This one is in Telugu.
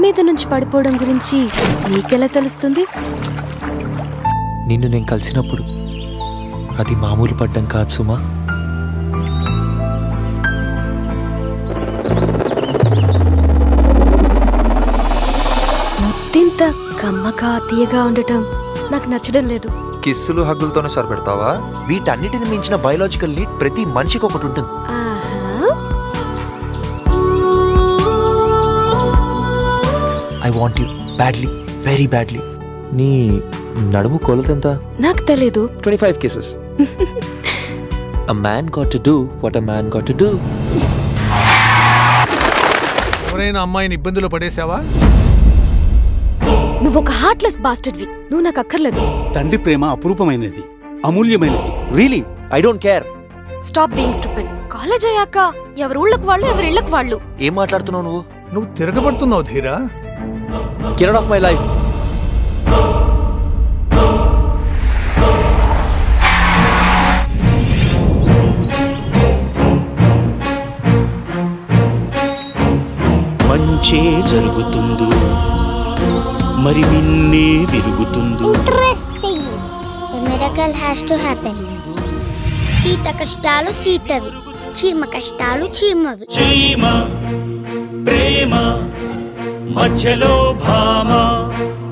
మీద నుంచి పడిపోవడం గురించి నీకెలా తెలుస్తుంది? నిన్ను నేను కలిసినప్పుడు అది మామూలు పడ్డం కాదు సుమా. ముద్దింత కమ్మగా తీయగా ఉండటం నాకు నచ్చడం లేదు. కిస్సులు హగ్గులతోనే సరిపెడతావా? వీటన్నిటిని మించిన బయోలాజికల్ నీడ్ ప్రతి మనిషికి ఒకటి ఉంటుంది. I want you badly, very badly. నీ నడుము కొలతెంత? నాకు తెలీదు. 25 kisses. A man got to do what a man got to do. ఎవరైనా అమ్మాయిని ఇబ్బందులు పడేసావా? నువ్వు ఒక హార్ట్లెస్ బాస్టర్డ్వి. నువ్వు నాకు అక్కర్లేదు. తండ్రి ప్రేమ అపురూపమైనది, అమూల్యమైనది. Really I don't care. Stop being stupid. College అయ్యాక ఎవరి ఊళ్ళకు వాళ్ళు, ఎవరి ఇళ్ళకు వాళ్ళు. ఏం మాట్లాడుతున్నావు నువ్వు? నువ్వు తిరగబడుతున్నావు ధీరా. Get out of my life. మంచే జరుగుతుందో మరి నిన్నే విరుగుతుందో. Interesting. A miracle has to happen. Sita కష్టాలు సీతవి, చీమ కష్టాలు చీమవి. చీమ ప్రేమ మధ్యలో భామ